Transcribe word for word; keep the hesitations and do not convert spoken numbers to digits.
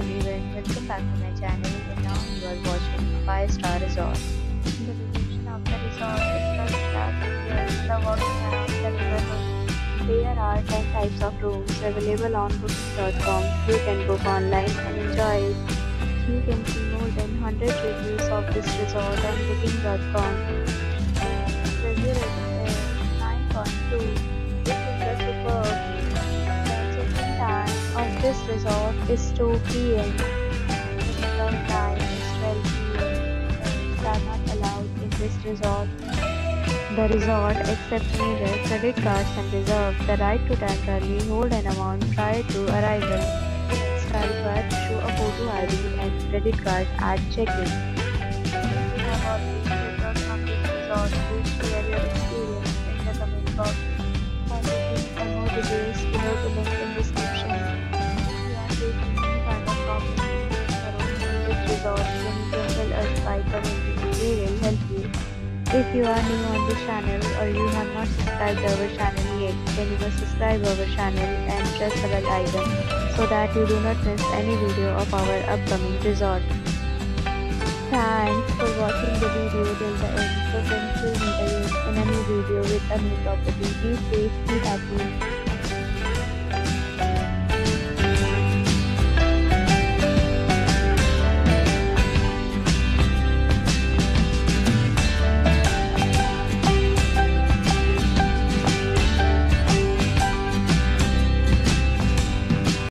everyone, welcome back to my channel, and now you are watching a five star resort. The location of the resort is first class and the walking around the neighborhood. There are ten types of rooms available on booking dot com. You can book online and enjoy it. You can see more than one hundred reviews of this resort on booking dot com. Review rating is nine point two. This is the superb. Check-in time of this resort is two p m The check-out time is twelve p m Pets are not allowed in this resort. The resort accepts major credit cards and reserves the right to temporarily hold an amount prior to arrival. Guests are required to show a photo I D and credit card at check-in. If you have already visited from this resort, please share your experience in the comment box. For booking or more details, below the link in description. If you are facing any kind of problem in this resort, then you can tell us by commenting. We will help you. If you are new on this channel or you have not subscribed our channel yet, then you must subscribe our channel and press the bell icon so that you do not miss any video of our upcoming resort. Thanks for watching the video till the end. So friends, will meet again in a new video with a new property. Be safe, be happy.